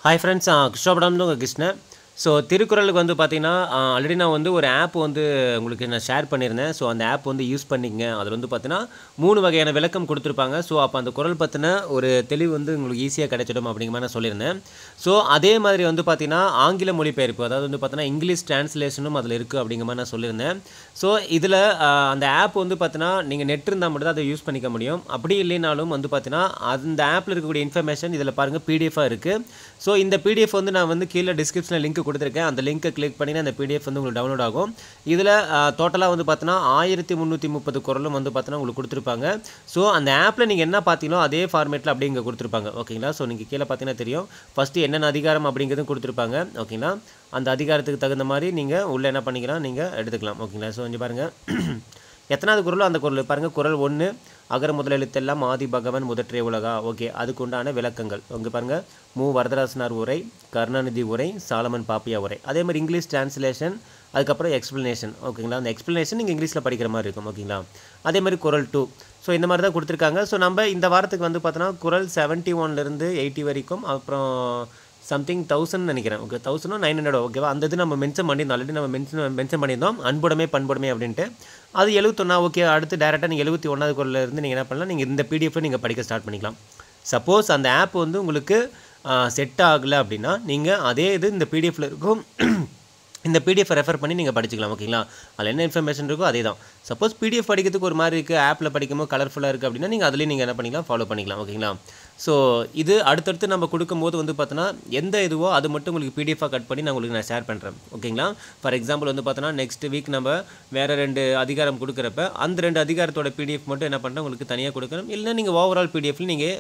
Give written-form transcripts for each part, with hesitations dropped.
Hi friends, Krishnapuram உங்கள் Krishnan. So திருக்குறளுக்கு வந்து பார்த்தீங்கன்னா ஆல்ரெடி நான் வந்து ஒரு ஆப் வந்து உங்களுக்கு நான் ஷேர் பண்ணியிருந்தேன். ஸோ அந்த ஆப் வந்து யூஸ் பண்ணிக்கங்க. அதில் வந்து பார்த்தீங்கன்னா 3 வகையான விளக்கம் கொடுத்துருப்பாங்க. ஸோ அப்போ அந்த குறள் பற்றின ஒரு தெளிவு வந்து உங்களுக்கு ஈஸியாக கிடைச்சிடும் அப்படிங்கிற மாதிரி நான் சொல்லியிருந்தேன். ஸோ அதே மாதிரி வந்து பார்த்தீங்கன்னா ஆங்கில மொழிபெயர்ப்பு, அதாவது வந்து பார்த்தீங்கன்னா இங்கிலீஷ் டிரான்ஸ்லேஷனும் அதில் இருக்குது அப்படிங்கிற மாதிரி நான் சொல்லியிருந்தேன். ஸோ இதில் அந்த ஆப் வந்து பார்த்தீங்கன்னா நீங்கள் நெட் இருந்தால் மட்டும் தான் அதை யூஸ் பண்ணிக்க முடியும். அப்படி இல்லைனாலும் வந்து பார்த்தீங்கன்னா அந்த ஆப்பில் இருக்கக்கூடிய இன்ஃபர்மேஷன் இதில் பாருங்கள் பிடிஎஃபாக இருக்குது. ஸோ இந்த பிடிஎஃப் வந்து நான் வந்து கீழே டிஸ்கிரிப்ஷனில் லிங்க் கொடுத்துருக்கேன். அந்த லிங்கை கிளிக் பண்ணினா அந்த பிடிஎஃப் வந்து உங்களுக்கு டவுன்லோட் ஆகும். இதில் டோட்டலாக வந்து பார்த்தீங்கன்னா 1330 குறளும் வந்து பார்த்தீங்கன்னா உங்களுக்கு கொடுத்துருப்பாங்க. ஸோ அந்த ஆப்பில் நீங்கள் என்ன பார்த்தீங்களோ அதே ஃபார்மேட்டில் அப்படியே இங்கே கொடுத்துருப்பாங்க. ஓகேங்களா? ஸோ நீங்கள் கீழே பார்த்தீங்கன்னா தெரியும். ஃபஸ்ட்டு என்னென்ன அதிகாரம் அப்படிங்கிறதும் கொடுத்துருப்பாங்க. ஓகேங்களா? அந்த அதிகாரத்துக்கு தகுந்த மாதிரி நீங்கள் உள்ளே என்ன பண்ணிக்கலாம், நீங்கள் எடுத்துக்கலாம். ஓகேங்களா? ஸோ இங்கே பாருங்கள், எத்தனாவது குறளோ அந்த குறள் பாருங்கள். குறள் 1, அகர முதல் எழுத்தெல்லாம் ஆதி பகவன் முதற்றே உலகா. ஓகே, அதுக்கு உண்டான விளக்கங்கள் இங்கே பாருங்கள். வரதராசனார் உரை, கருணாநிதி உரை, சாலமன் பாப்பியா உரை. அதே மாதிரி இங்கிலீஷ் டிரான்ஸ்லேஷன், அதுக்கப்புறம் எக்ஸ்ப்ளனேஷன். ஓகேங்களா? அந்த எக்ஸ்ப்ளனேஷன் நீங்கள் இங்கிலீஷில் படிக்கிற மாதிரி இருக்கும். ஓகேங்களா? அதே மாதிரி குறள் 2. ஸோ இந்த மாதிரி தான் கொடுத்துருக்காங்க. ஸோ நம்ம இந்த வாரத்துக்கு வந்து பார்த்தோன்னா குறள் 71லேருந்து 80 வரைக்கும், அப்புறம் சம்திங் 1000 நினைக்கிறேன். ஓகே, 1900. ஓகேவா? அந்த இது நம்ம மென்ஷன் பண்ணியிருந்தோம். ஆல்ரெடி நம்ம மென்ஷன் பண்ணியிருந்தோம், அன்புடைமை பண்புடைமை அப்படின்ட்டு. அது 71. ஓகே, அடுத்து டேரெக்டாக நீங்கள் 71வது குறளிலிருந்து நீங்கள் என்ன பண்ணலாம், நீங்கள் இந்த பிடிஎஃப்பை நீங்கள் படிக்க ஸ்டார்ட் பண்ணிக்கலாம். சப்போஸ் அந்த ஆப் வந்து உங்களுக்கு செட் ஆகலை அப்படின்னா நீங்கள் அதே இது இந்த பிடிஎஃப்பில் இருக்கும், இந்த பிடிஎஃப் ரெஃபர் பண்ணி நீங்கள் படிச்சுக்கலாம். ஓகேங்களா? அதில் என்ன இன்ஃபர்மேஷன் இருக்கோ அதே தான். சப்போஸ் பிடிஎஃப் படிக்கிறதுக்கு ஒரு மாதிரி இருக்குது, ஆப்பில் படிக்கும்போது கலர்ஃபுல்லாக இருக்குது அப்படின்னா நீங்கள் அதுலேயும் நீங்கள் என்ன பண்ணிக்கலாம், ஃபாலோ பண்ணிக்கலாம். ஓகேங்களா? ஸோ இது அடுத்தடுத்து நம்ம கொடுக்கும்போது வந்து பார்த்தோன்னா எந்த இதுவோ அது மட்டும் உங்களுக்கு பிடிஎஃபாக கட் பண்ணி நான் உங்களுக்கு ஷேர் பண்ணுறேன். ஓகேங்களா? ஃபார் எக்ஸாம்பிள் வந்து பார்த்தோன்னா நெக்ஸ்ட் வீக் நம்ம வேறு 2 அதிகாரம் கொடுக்குறப்ப அந்த 2 அதிகாரத்தோட பிடிஎஃப் மட்டும் என்ன பண்ணுறேன் உங்களுக்கு தனியாக கொடுக்கணும். இல்லைனா நீங்கள் ஓவரால் பிடிஎஃப்ல நீங்கள்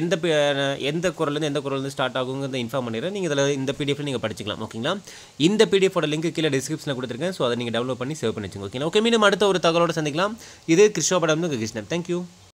எந்த குறள்லேருந்து எந்த குறள்லேருந்து ஸ்டார்ட் ஆகுங்கிறத இன்ஃபார்ம் பண்ணிடுறேன். நீங்கள் இதில் இந்த பிடிஎஃப்ல நீங்கள் படிச்சிக்கலாம். ஓகேங்களா? இந்த பிடிஎஃபோட லிங்க் கீழே டிஸ்கிரிப்ஷனில் கொடுத்துருக்கேன். ஸோ அதை நீங்கள் டவுன்லோட் பண்ணி சேவ் பண்ணி வச்சுங்க. ஓகேங்களா? ஓகே, மீண்டும் அடுத்த ஒரு தகவலோடு சந்திக்கலாம். இது கிருஷ்ணபுரம் கிருஷ்ணன். தேங்க்யூ.